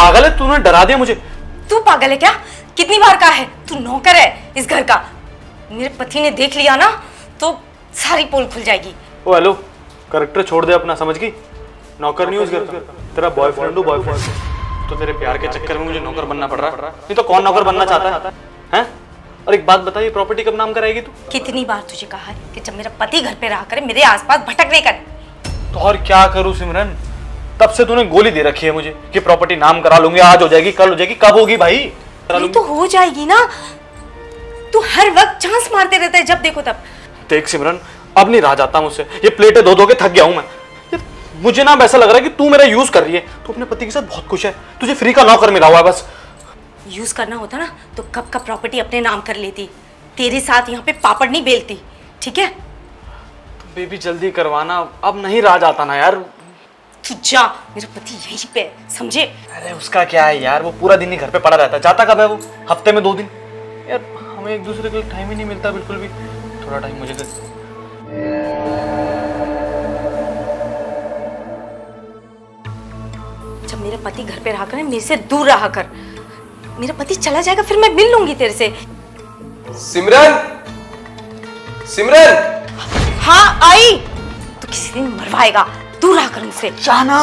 पागल है, तूने डरा दिया मुझे। तू पागल है क्या? कितनी बार कहा है, तू नौकर है इस घर का। मेरे पति ने देख लिया ना तो सारी पोल खुल जाएगी। ओ हेलो, कैरेक्टर छोड़ दे अपना, समझ गई? नौकर नहीं उस घर का, तेरा बॉयफ्रेंड हूँ, बॉयफ्रेंड। तो तेरे प्यार के चक्कर में मुझे नौकर बनना पड़ रहा, नहीं तो कौन नौकर बनना चाहता है? और एक बात बताइए, प्रॉपर्टी कब नाम कराएगी तू? कितनी बार तुझे कहा है कि जब मेरा पति घर पे रहा करे, मेरे आसपास भटक नहीं करे। तो और क्या करूं सिमरन, तब से तूने गोली दे रखी है मुझे कि प्रॉपर्टी नाम करा लूंगी, आज हो जाएगी, कल हो जाएगी, कब होगी भाई? तो हो जाएगी ना, तू हर वक्त चांस मारते रहता है, जब देखो तब। देख सिमरन, अब नहीं रहा जाता मुझसे, ये प्लेटें धो धो के थक गया हूं मैं। मुझे ना ऐसा लग रहा है कि तू मेरा यूज कर रही है। तू अपने पति के साथ बहुत खुश है, तुझे फ्री का नौकर मिला हुआ है बस। यूज करना होता ना तो कब का प्रॉपर्टी अपने नाम कर लेती, तेरे साथ यहाँ पे पापड़ नहीं बेलती, ठीक है? तो बेबी जल्दी करवाना, अब नहीं रहा जाता ना यार। तू जा, मेरा पति यहीं पे है, समझे? अरे उसका क्या है यार, वो पूरा दिन ही घर पे पड़ा रहता है, जाता कब है वो? हफ्ते में 2 दिन। यार हमें एक दूसरे के लिए टाइम ही नहीं मिलता बिल्कुल भी। थोड़ा टाइम मुझे दे। जब मेरे पति घर पे रहा कर, मेरे से दूर रहा कर। मेरा पति चला जाएगा फिर मैं मिल लूंगी तेरे से। सिमरन, सिमरन। हाँ आई, तो किसी दिन मरवाएगा, दूर रहा कर मुझसे। जाना।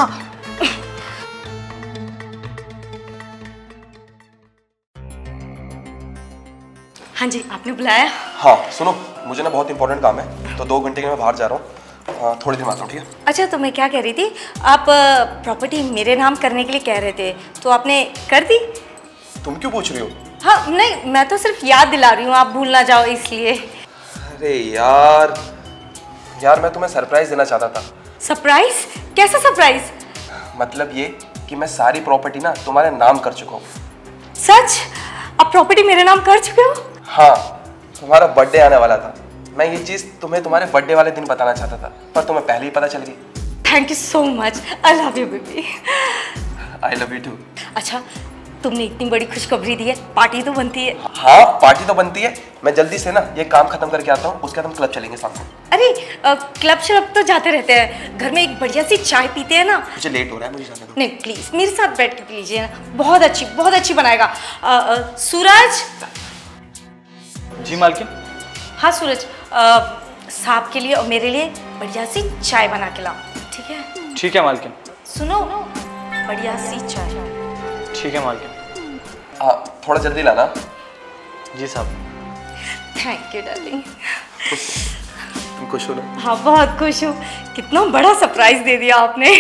हाँ जी, आपने बुलाया? हाँ सुनो, मुझे ना बहुत इंपॉर्टेंट काम है, तो 2 घंटे के मैं बाहर जा रहा हूँ, थोड़ी देर में आता हूँ, ठीक है? अच्छा, तो मैं क्या कह रही थी, आप प्रॉपर्टी मेरे नाम करने के लिए कह रहे थे, तो आपने कर दी? तुम क्यों पूछ रही हो? हाँ नहीं, मैं तो सिर्फ याद दिला रही हूँ, आप भूल ना जाओ इसलिए। अरे यार मैं तुम्हें सरप्राइज देना चाहता था। सरप्राइज? कैसा सरप्राइज? मतलब ये कि मैं सारी प्रॉपर्टी ना तुम्हारे नाम कर चुका हूँ। सच? आप प्रॉपर्टी मेरे नाम कर चुके हो? हाँ, तुम्हारा बर्थडे आने वाला था, मैं ये चीज तुम्हें तुम्हारे बर्थडे वाले दिन बताना चाहता था, पर तुम्हें पहले ही पता चल गई। Thank you so much, I love you baby. I love you too. अच्छा, तुमने इतनी बड़ी खुशखबरी दी है, पार्टी तो बनती है। हाँ पार्टी तो बनती है, मैं जल्दी से ना ये काम खत्म करके आता हूँ, उसके बाद हम क्लब चलेंगे साथ में। अरे क्लब शलब तो जाते रहते हैं, घर में एक बढ़िया सी चाय पीते हैं ना। मुझे लेट हो रहा है, मुझे जाने दो। नहीं प्लीज मेरे साथ बैठ के पी लीजिए ना, बहुत अच्छी बनाएगा। सूरज। जी मालकिन। हाँ सूरज, साहब के लिए और मेरे लिए बढ़िया सी चाय बना के लाओ, ठीक है? ठीक है मालकिन। सुनो, बढ़िया सी चाय। ठीक है मालकिन। हाँ थोड़ा जल्दी लाना। जी साहब। Thank you darling. तुम खुश हो ना? हाँ बहुत खुश हूँ, कितना बड़ा सरप्राइज दे दिया आपने।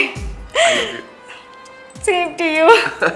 Same to you.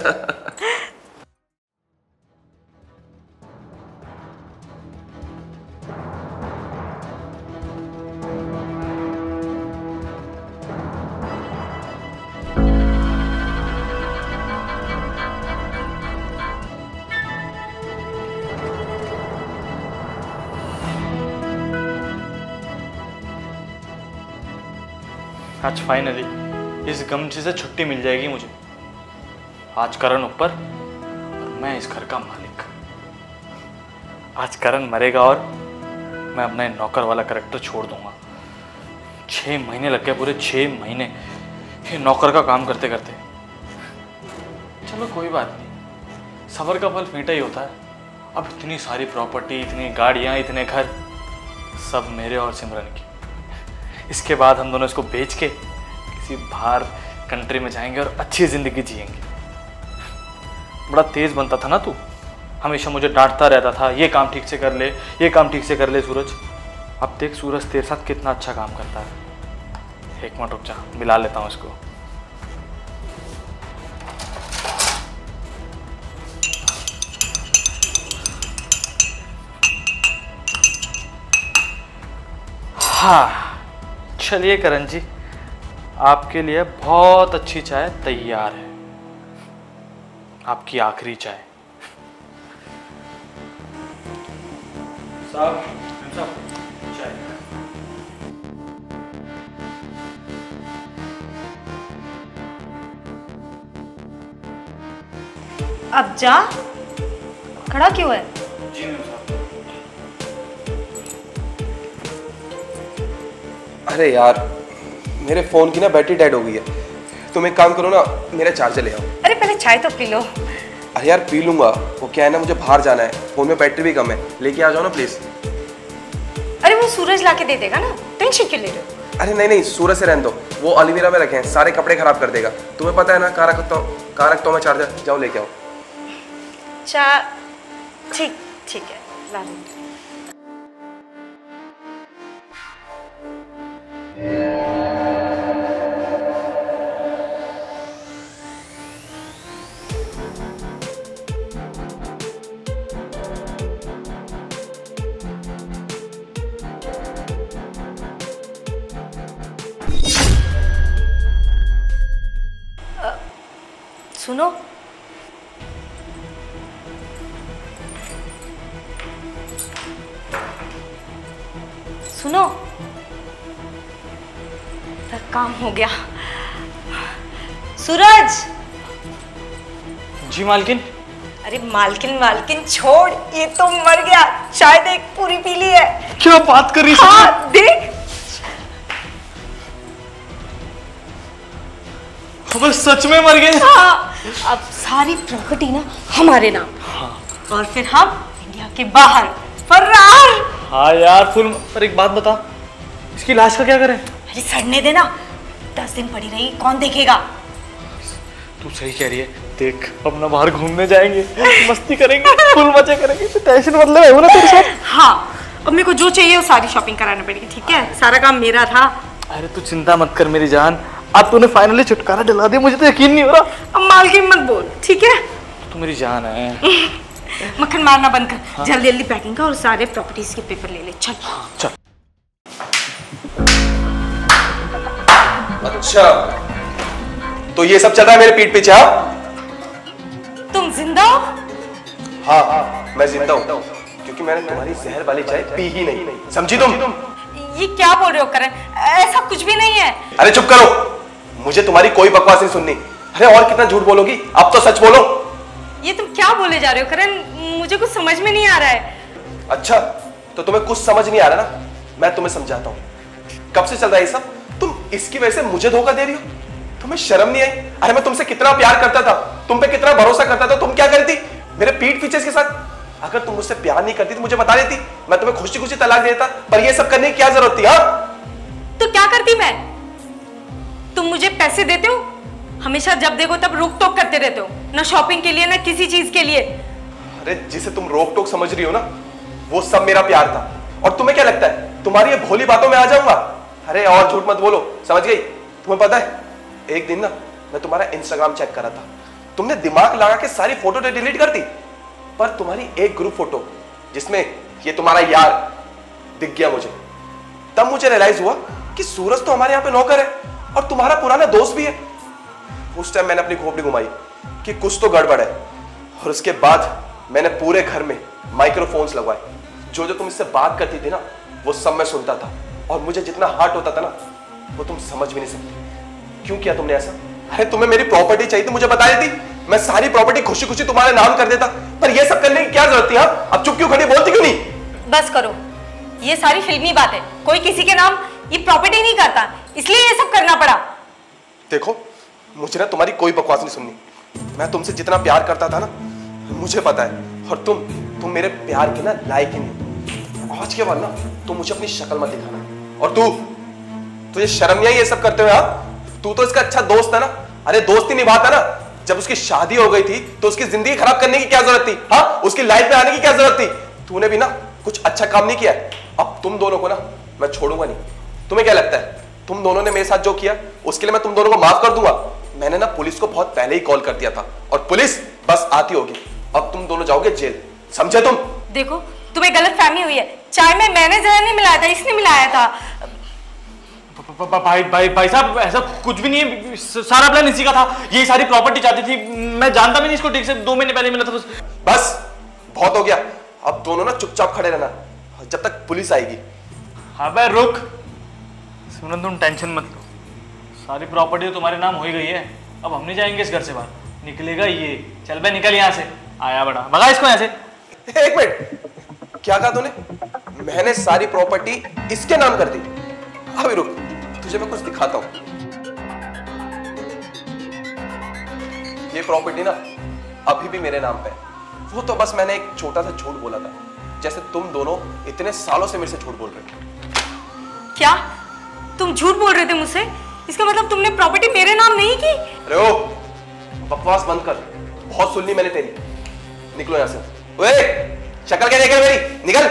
आज फाइनली इस गमछे से छुट्टी मिल जाएगी मुझे। आज करण ऊपर और मैं इस घर का मालिक। आज करण मरेगा और मैं अपना नौकर वाला कैरेक्टर छोड़ दूंगा। 6 महीने लग गए, पूरे 6 महीने ये नौकर का काम करते करते। चलो कोई बात नहीं, सब्र का फल मीठा ही होता है। अब इतनी सारी प्रॉपर्टी, इतनी गाड़ियाँ, इतने घर, सब मेरे और सिमरन की। इसके बाद हम दोनों इसको बेच के किसी बाहर कंट्री में जाएंगे और अच्छी ज़िंदगी जिएंगे। बड़ा तेज़ बनता था ना तू, हमेशा मुझे डांटता रहता था, ये काम ठीक से कर ले, ये काम ठीक से कर ले सूरज। अब देख सूरज तेरे साथ कितना अच्छा काम करता है। एक मिनट रुक जा, मिला लेता हूँ इसको। हाँ चलिए करण जी, आपके लिए बहुत अच्छी चाय तैयार है, आपकी आखिरी चाय। साहब चाय। अब जा, खड़ा क्यों है? जी मैम साहब। अरे यार मेरे फ़ोन की ना बैटरी डेड हो गई है, तुम एक काम करो ना, मेरा चार्जर ले आओ। अरे पहले चाय तो पी लो। अरे यार पी लूंगा, वो क्या है ना, मुझे बाहर जाना है, फोन में बैटरी भी कम है, लेके आ जाओ ना प्लीज। अरे वो सूरज लाके दे देगा ना, टेंशन क्यों ले रहे हो? अरे नहीं नहीं, सूरज से रहने दो, वो अलमीरा में रखे हैं, सारे कपड़े खराब कर देगा। तुम्हें पता है ना कहाँ रखता हूँ मैं चार्जर, जाओ लेके आओ। ठीक ठीक है, ला रही हूँ। सुनो, सुनो, काम हो गया। सूरज। जी मालकिन। अरे मालकिन छोड़, ये तो मर गया, चाय देख पूरी पी ली है। क्या बात कर रही? हाँ देख, खबर सच में मर गए। हाँ, अब सारी प्रॉपर्टी ना हमारे नाम। हाँ। और फिर हम इंडिया के बाहर फरार। हाँ यार फुल। पर एक बात बता, इसकी लाश का क्या करें? अरे सड़ने देना, 10 दिन पड़ी रही, कौन देखेगा? तू सही कह रही है, देख अपना बाहर घूमने जाएंगे, मस्ती करेंगे, फुल मजे करेंगे, तो टेंशन मतलब है ना तेरे साथ। हाँ, अब मेरे को जो चाहिए वो सारी शॉपिंग करानी पड़ेगी, ठीक है? सारा काम मेरा था। अरे तू चिंता मत कर मेरी जान, अब तूने फाइनली छुटकारा दिला दिया, मुझे तो यकीन नहीं हो रहा। अब मालकिन मत बोल, ठीक है? तू मेरी जान है। मक्खन मारना बंद कर। हाँ। जल्दी जल्दी पैकिंग कर और सारे प्रॉपर्टीज के पेपर ले ले। चल चल। अच्छा, तो ये सब चल रहा है मेरे पीठ पीछे? तुम जिंदा हो? हाँ, मैं जिंदा हूँ, क्योंकि मैंने तुम्हारी जहर वाली चाय पी ही नहीं, समझी तुम? ये क्या बोल रहे हो करण? ऐसा कुछ भी नहीं है। अरे चुप करो, मुझे तुम्हारी कोई बकवास नहीं सुननी। अरे और कितना झूठ बोलोगी, अब तो सच बोलो। ये तुम क्या बोले जा रहे हो करण? मुझे कुछ समझ में नहीं आ रहा है। अच्छा, तो तुम्हें कुछ समझ नहीं आ रहा ना, मैं तुम्हें समझाता हूँ। कब से चल रहा है ये सब? तुम इसकी वजह से मुझे धोखा दे रही हो? तुम्हें शर्म नहीं आई? अरे मैं तुमसे कितना प्यार करता था, तुम पे कितना भरोसा करता था, तुम क्या करती मेरे पीठ पीछे इसके साथ? अगर तुम मुझसे प्यार नहीं करती तो मुझे बता देती, मैं तुम्हें खुशी खुशी तलाक देता। पर ये सब करने की क्या जरूरत थी? हाँ, तो क्या करती मैं? तुम मुझे पैसे देते हो, हमेशा जब देखो तब रोक टोक करते रहते हो, ना शॉपिंग के लिए ना किसी चीज के लिए। अरे जिसे तुम रोक टोक समझ रही हो ना, वो सब मेरा प्यार था। और तुम्हें क्या लगता है तुम्हारी ये भोली बातों में आ जाऊंगा? अरे और झूठ मत बोलो, समझ गई? तुम्हें पता है एक दिन ना मैं तुम्हारा इंस्टाग्राम चेक करा था, तुमने दिमाग लगा के सारी फोटो डिलीट कर दी, पर तुम्हारी एक ग्रुप फोटो जिसमें ये तुम्हारा यार दिख गया मुझे। तब मुझे रियलाइज हुआ कि सूरज तो हमारे यहाँ पे नौकर है और तुम्हारा पुराना दोस्त भी है। उस टाइम मैंने अपनी खोपड़ी घुमाई कि कुछ तो गड़बड़ है, और उसके बाद मैंने पूरे घर में माइक्रोफोन्स लगवाए। जो जो तुम इससे बात करती थी ना, वो सब मैं सुनता था, और मुझे जितना हर्ट होता था ना, वो तुम समझ भी नहीं सकती। क्यों किया तुमने ऐसा? अरे तुम्हें मेरी प्रॉपर्टी चाहिए तो मुझे बता देती, मैं सारी प्रॉपर्टी खुशी खुशी तुम्हारे नाम कर देता। पर ये सब करने की क्या जरूरत थी? हाँ, अब चुप क्यों खड़ी, बोलती क्यों नहीं? बस करो, ये सारी फिल्मी बात है, कोई किसी के नाम ये प्रॉपर्टी नहीं करता, इसलिए ये सब करना पड़ा। देखो, मुझे ना तुम्हारी कोई बकवास नहीं सुननी। मैं तुमसे जितना प्यार करता था ना, मुझे पता है, और तुम मेरे प्यार के ना लायक ही नहीं। आज के बाद ना तुम मुझे अपनी शक्ल मत दिखाना। और तुझे शर्म नहीं आई ये सब करते हुए? हाँ, तू तो इसका अच्छा दोस्त है ना। अरे दोस्ती निभाता ना, जब उसकी शादी हो गई थी तो उसकी जिंदगी खराब करने की क्या जरूरत थी? हाँ, उसकी लाइफ में आने की क्या जरूरत थी? तूने भी ना कुछ अच्छा काम नहीं किया। अब तुम दोनों को ना मैं छोड़ूंगा नहीं। तुम्हें क्या लगता है तुम दोनों ने मेरे साथ जो किया उसके लिए मैं तुम दोनों को माफ कर दूंगा? मैंने ना पुलिस को बहुत पहले ही कॉल कर दिया था, और पुलिस बस आती होगी। अब तुम दोनों जाओगे जेल, समझे तुम? देखो, तुम्हें गलत फहमी हुई है, चाय में मैंने जहर नहीं मिलाया था, इसने मिलाया था। भाई साहब, ऐसा कुछ भी नहीं है, सारा प्लान इसी का था। ये सारी प्रॉपर्टी चाहती थी, मैं जानता भी नहीं इसको ठीक से, 2 महीने पहले मिला था बस। बस बहुत हो गया, अब दोनों ना चुपचाप खड़े रहना जब तक पुलिस आएगी। हाँ भाई रुक, सुनो तुम टेंशन मत लो, सारी प्रॉपर्टी तो तुम्हारे नाम हो ही गई है। अब हम नहीं जाएंगे इस घर से बाहर, निकलेगा ये। चल भाई निकल यहाँ से, आया बड़ा, भगा इसको यहाँ से। एक मिनट, क्या कहा तूने? मैंने सारी प्रॉपर्टी इसके नाम कर दी? अभी रुक, तुझे मैं कुछ दिखाता हूं। प्रॉपर्टी ना अभी भी मेरे नाम पे है। वो तो बस मैंने एक छोटा सा झूठ बोला था, जैसे तुम दोनों इतने सालों से मेरे से झूठ बोल रहे हो। क्या तुम झूठ बोल रहे थे मुझसे? इसका मतलब तुमने प्रॉपर्टी मेरे नाम नहीं की? अरे ओ, बकवास बंद कर, बहुत सुन ली मैंने तेरी। निकलो यहां से। ओए, शक्ल क्या देख रहे मेरी? निकल।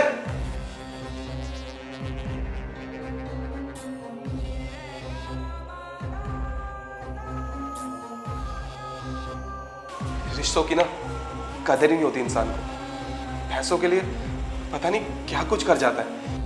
रिश्तों की ना कदर ही नहीं होती इंसान को। पैसों के लिए पता नहीं क्या कुछ कर जाता है।